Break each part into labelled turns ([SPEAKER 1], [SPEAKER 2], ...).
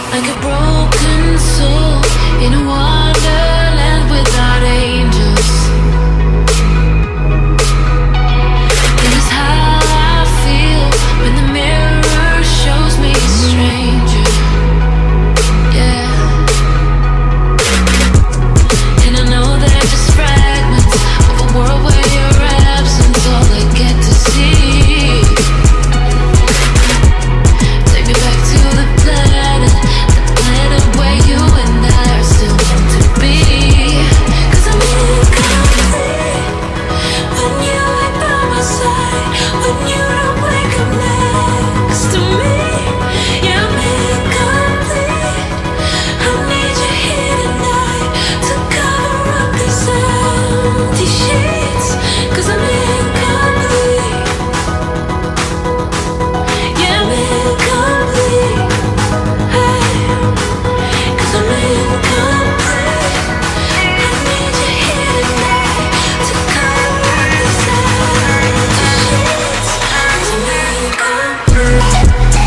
[SPEAKER 1] like a broken soul in a wonderland without angels. That is how I feel when the mirror shows me a stranger. Yeah. And I know they're just fragments of a world where your absence all I get to see. Take me back to the planet where you and I are still meant to be. 'Cause I'm incomplete when you ain't by my side, when you don't wake up next to me. Yeah, I'm incomplete. I need you here tonight to cover up these empty sheets. 'Cause I'm incomplete. Yeah, I'm incomplete. Hey. 'Cause I'm incomplete. I need you here tonight to cover up these empty sheets. 'Cause I'm incomplete.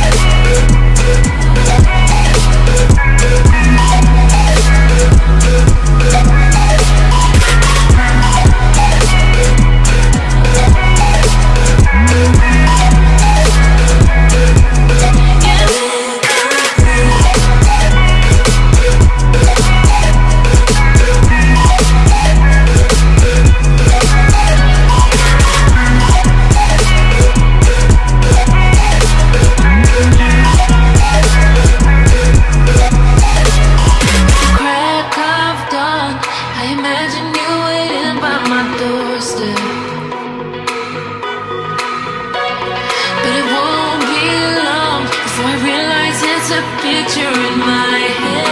[SPEAKER 1] Crack of dawn, I imagine you waiting by my doorstep. But it won't be long before I realize it's a picture in my head.